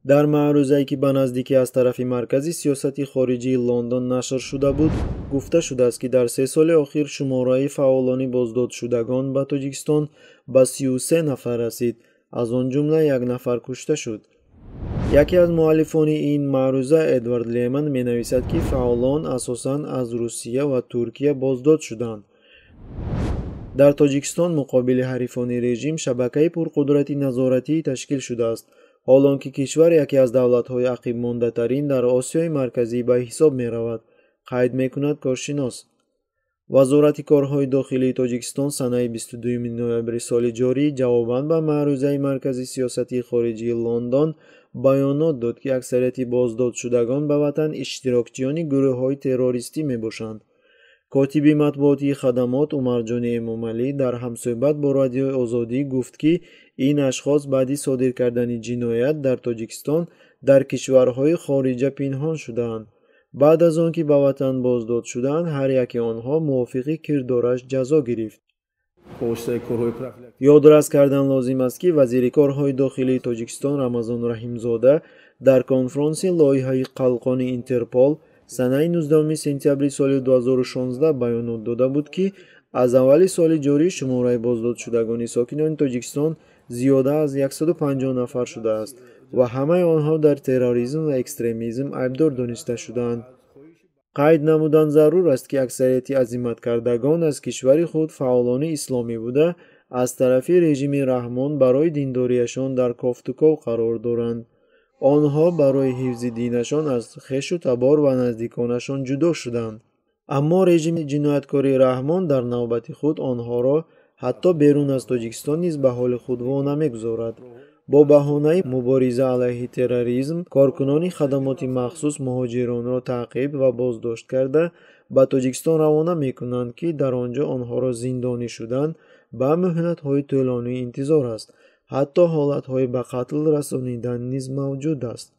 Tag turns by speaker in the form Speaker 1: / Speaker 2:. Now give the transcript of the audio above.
Speaker 1: дар маърузае ки ба наздикӣ аз тарафи маркази сиёсати хориҷии Лондон нашр шуда буд, гуфта шудааст ки дар 3 соли охир шумораи фаъолони боздодшудагон ба Тоҷикистон ба 33 нафар расид, аз он ҷумла 1 нафар кушта шуд. яке аз муаллифони ин маъруза Эдвард Леман менависад ки фаъолон асосан аз Русия ва Туркия боздод шуданд. дар Тоҷикистон муқобили ҳарифони режим шабакаи пурқудрати назоратӣ ташкил шудааст, ҳолон ки кишвар яке аз давлатҳои ақибмондатарин дар Осиёи марказӣ ба ҳисоб меравад, қайд мекунад коршинос. вазорати корҳои дохилии Тоҷикистон санаи 22 ноябри соли ҷорӣ ҷавобан ба маърузаи маркази сиёсати хориҷии Лондон баёнот дод ки аксарияти боздодшудагон ба ватан иштирокчиёни гурӯҳҳои террористӣ мебошанд. котиби матбуотии хадамот Умарҷони Эмомалӣ дар ҳамсӯҳбат бо Радиои Озодӣ гуфт ки ин ашхос баъди содир кардани ҷиноят дар Тоҷикистон дар кишварҳои хориҷа пинҳон шудаанд. баъд аз он ки ба ватан боздод шуданд, ҳар яки онҳо мувофиқи кирдораш ҷазо гирифт. ёдрас кардан лозим аст ки вазири корҳои дохилии Тоҷикистон Рамазон Раҳимзода дар конфронси лоиҳаи қалқони Интерпол санаи 19 сентябри соли 2016 баёнот дода буд ки аз аввали соли ҷорӣ шумораи боздодшудагони сокинони Тоҷикистон зиёда аз 150 нафар шудааст ва ҳамаи онҳо дар терроризм ва экстремизм айбдор дониста шудаанд. қайд намудан зарур аст ки аксарияти азиматкардагон аз кишвари худ фаъолони исломӣ буда, аз тарафи режими Раҳмон барои диндорияшон дар кофтуков қарор доранд. онҳо барои ҳифзи динашон аз хешу табор ва наздиконашон ҷудо шуданд. аммо режими ҷинояткори Раҳмон дар навбати худ онҳоро ҳатто берун аз Тоҷикистон низ ба ҳоли худ во намегузорад. бо баҳонаи мубориза алайҳи терроризм, коркунони хадамоти махсус муҳоҷиронро таъқиб ва боздошт карда ба Тоҷикистон равона мекунанд ки дар он ҷо онҳоро зиндонӣ шудан ба муҳлатҳои тӯлонӣ интизор аст. ҳатто ҳолатҳои ба қатл расонидан низ мавҷуд аст.